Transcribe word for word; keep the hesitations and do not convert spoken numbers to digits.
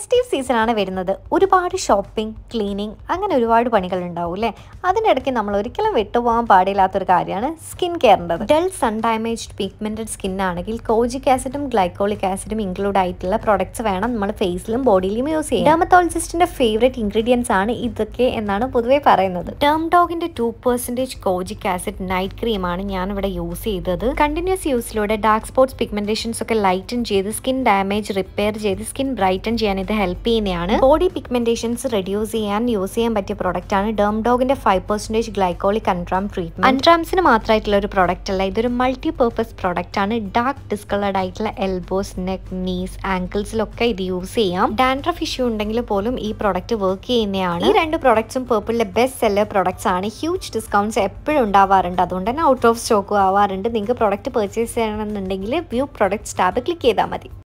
Festive സീസണാണ് വരുന്നത്. ഒരുപാട് ഷോപ്പിംഗ്, ക്ലീനിങ്, അങ്ങനെ ഒരുപാട് പണികൾ ഉണ്ടാവും അല്ലേ? അതിനിടയ്ക്ക് നമ്മൾ ഒരിക്കലും വിട്ടുപോകാൻ പാടില്ലാത്തൊരു കാര്യമാണ് സ്കിൻ കെയറിൻ്റെത്. Dull sun damaged pigmented skin ആണെങ്കിൽ കോജിക് ആസിഡും ഗ്ലൈക്കോളിക് ആസിഡും ഇൻക്ലൂഡ് ആയിട്ടുള്ള പ്രൊഡക്ട്സ് വേണം നമ്മൾ ഫേസിലും ബോഡിയിലും യൂസ് ചെയ്യാം. ഡെർമറ്റോളജിസ്റ്റിന്റെ ഫേവറേറ്റ് ഇൻഗ്രീഡിയൻസ് ആണ് ഇതൊക്കെ എന്നാണ് പൊതുവെ പറയുന്നത്. ഡെർം ഡോഗിന്റെ two percentage kojic acid night ക്രീമാണ് ഞാൻ ഇവിടെ യൂസ് ചെയ്തത്. കണ്ടിന്യൂസ് യൂസിലൂടെ ഡാർക്ക് സ്പോട്ട്സ്, പിഗ്മെന്റേഷൻസ് ഒക്കെ ലൈറ്റൻ ചെയ്ത് സ്കിൻ ഡാമേജ് റിപ്പയർ ചെയ്ത് സ്കിൻ ബ്രൈറ്റൻ ചെയ്യാൻ ഇത് ഹെൽപ്പ് ചെയ്യുന്നതാണ്. ബോഡി പിഗ്മെന്റേഷൻസ് റെഡ്യൂസ് ചെയ്യാൻ യൂസ് ചെയ്യാൻ പറ്റിയ പ്രൊഡക്റ്റ് ആണ് ഡെർം ഡോഗിന്റെ five percentage glycolic underarm treatment. അൺട്രാംസിന് മാത്രമായിട്ടുള്ള ഒരു പ്രൊഡക്റ്റ് അല്ല, ഇതൊരു മൾട്ടി പർപ്പസ് പ്രൊഡക്റ്റ് ആണ്. ഡാർക്ക് ഡിസ്കളേർഡ് ആയിട്ടുള്ള എൽബോസ്, നെക്ക്, നീസ്, ആങ്കിൾസിലൊക്കെ ഇത് യൂസ് ചെയ്യാം. ഡാൻഡ്രഫ് ഇഷ്യൂ ഉണ്ടെങ്കിൽ പോലും ഈ പ്രൊഡക്റ്റ് വർക്ക് ചെയ്യുന്നതാണ്. ഈ രണ്ട് പ്രൊഡക്ട്സും പേർപ്പിളിലെ ബെസ്റ്റ് സെല്ലർ പ്രൊഡക്ട്സ് ആണ്. ഹ്യൂജ് ഡിസ്കൗണ്ട്സ് എപ്പോഴും ഉണ്ടാവാറുണ്ട്, അതുകൊണ്ട് തന്നെ ഔട്ട് ഓഫ് സ്റ്റോക്കും ആവാറുണ്ട്. നിങ്ങൾക്ക് പ്രൊഡക്റ്റ് പർച്ചേസ് ചെയ്യണമെന്നുണ്ടെങ്കിൽ വ്യൂ പ്രൊഡക്ട്സ് ടാബ് ക്ലിക്ക് ചെയ്താൽ മതി.